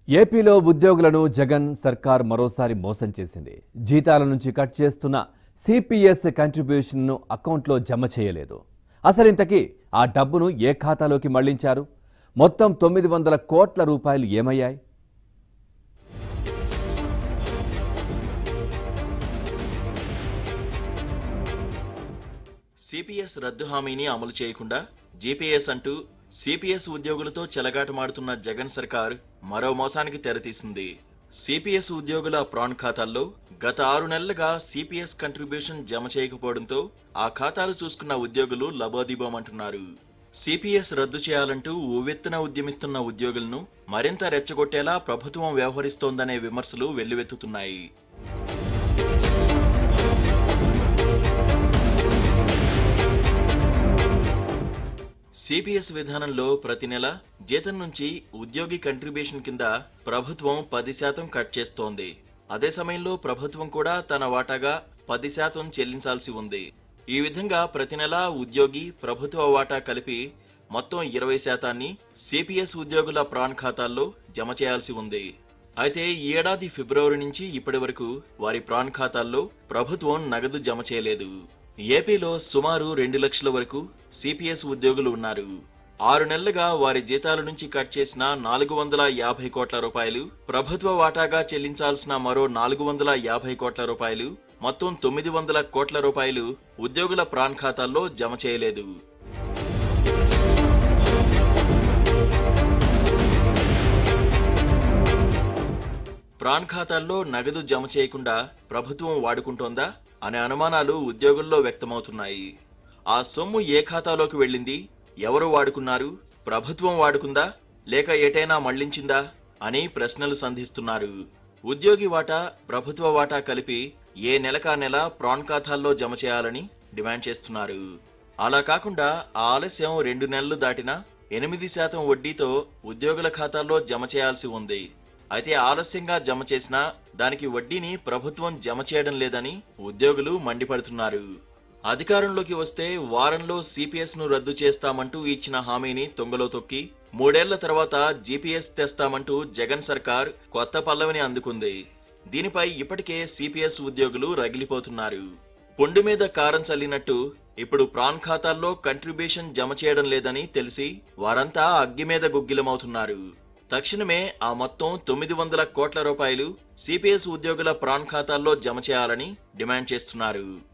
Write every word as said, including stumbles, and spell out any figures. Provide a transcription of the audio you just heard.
ఏపీలో ఉద్యోగులను జగన్ సర్కార్ మరోసారి మోసం చేసింది. జీతాల నుంచి కట్ చేస్తున్న సిపిఎస్ కంట్రిబ్యూషన్ను అకౌంట్లో జమ చేయలేదు. అసలు ఇంతకీ ఆ డబ్బును ఏ ఖాతాలోకి మళ్లించారు? మొత్తం తొమ్మిది వందల కోట్ల రూపాయలు ఏమయ్యాయి? సిపిఎస్ రద్దు హామీని అమలు చేయకుండా జీపీఎస్ అంటూ సిపిఎస్ ఉద్యోగులతో చెలగాటమాడుతున్న జగన్ సర్కార్ మరో మోసానికి తెరతీసింది. సిపిఎస్ ఉద్యోగుల ప్రాన్ ఖాతాల్లో గత ఆరు నెలలుగా సిపిఎస్ కంట్రిబ్యూషన్ జమ చేయకపోవడంతో ఆ ఖాతాలు చూసుకున్న ఉద్యోగులు లబోదిబోమంటున్నారు. సిపిఎస్ రద్దు చేయాలంటూ ఉవ్వెత్తున ఉద్యమిస్తున్న ఉద్యోగులను మరింత రెచ్చగొట్టేలా ప్రభుత్వం వ్యవహరిస్తోందనే విమర్శలు వెల్లువెత్తుతున్నాయి. సిపిఎస్ విధానంలో ప్రతి నెల జీతం నుంచి ఉద్యోగి కంట్రిబ్యూషన్ కింద ప్రభుత్వం పది శాతం కట్ చేస్తోంది. అదే సమయంలో ప్రభుత్వం కూడా తన వాటాగా పది శాతం చెల్లించాల్సి ఉంది. ఈ విధంగా ప్రతి నెల ఉద్యోగి ప్రభుత్వ వాటా కలిపి మొత్తం ఇరవై శాతాన్ని సిపిఎస్ ఉద్యోగుల ప్రాన్ ఖాతాల్లో జమ చేయాల్సి ఉంది. అయితే ఈ ఏడాది ఫిబ్రవరి నుంచి ఇప్పటి వరకు వారి ప్రాన్ ఖాతాల్లో ప్రభుత్వం నగదు జమ చేయలేదు. ఏపీలో సుమారు రెండు లక్షల వరకు సిపిఎస్ ఉద్యోగులు ఉన్నారు. ఆరు నెలలుగా వారి జీతాల నుంచి కట్ చేసిన నాలుగు వందల యాభై కోట్ల రూపాయలు, ప్రభుత్వ వాటాగా చెల్లించాల్సిన మరో నాలుగు వందల యాభై కోట్ల రూపాయలు, మొత్తం తొమ్మిది వందల కోట్ల రూపాయలు ఉద్యోగుల ప్రాన్ ఖాతాల్లో జమ చేయలేదు. ప్రాన్ ఖాతాల్లో నగదు జమ చేయకుండా ప్రభుత్వం వాడుకుంటోందా అనే అనుమానాలు ఉద్యోగుల్లో వ్యక్తమవుతున్నాయి. ఆ సొమ్ము ఏ ఖాతాలోకి వెళ్ళింది, ఎవరు వాడుకున్నారు, ప్రభుత్వం వాడుకుందా లేక ఏటైనా మళ్లించిందా అని ప్రశ్నలు సంధిస్తున్నారు. ఉద్యోగి వాటా, ప్రభుత్వ వాటా కలిపి ఏ నెలకా నెల ప్రాన్ ఖాతాల్లో జమ చేయాలని డిమాండ్ చేస్తున్నారు. అలా కాకుండా ఆ ఆలస్యం రెండు నెలలు దాటినా ఎనిమిది శాతం వడ్డీతో ఉద్యోగుల ఖాతాల్లో జమ చేయాల్సి ఉంది. అయితే ఆలస్యంగా జమ చేసినా దానికి వడ్డీని ప్రభుత్వం జమ చేయడం లేదని ఉద్యోగులు మండిపడుతున్నారు. అధికారంలోకి వస్తే వారంలో సిపిఎస్ ను రద్దు చేస్తామంటూ ఇచ్చిన హామీని తొంగలో తొక్కి మూడేళ్ల తర్వాత జీపీఎస్ తెస్తామంటూ జగన్ సర్కార్ కొత్త పల్లవిని అందుకుంది. దీనిపై ఇప్పటికే సిపిఎస్ ఉద్యోగులు రగిలిపోతున్నారు. పొండి మీద కారం చల్లినట్టు ఇప్పుడు ప్రాన్ ఖాతాల్లో కంట్రిబ్యూషన్ జమ చేయడం లేదని తెలిసి వారంతా అగ్గి మీద గుగ్గిలమవుతున్నారు. తక్షణమే ఆ మొత్తం తొమ్మిది వందల కోట్ల రూపాయలు సిపిఎస్ ఉద్యోగుల ప్రాన్ ఖాతాల్లో జమ చేయాలని డిమాండ్ చేస్తున్నారు.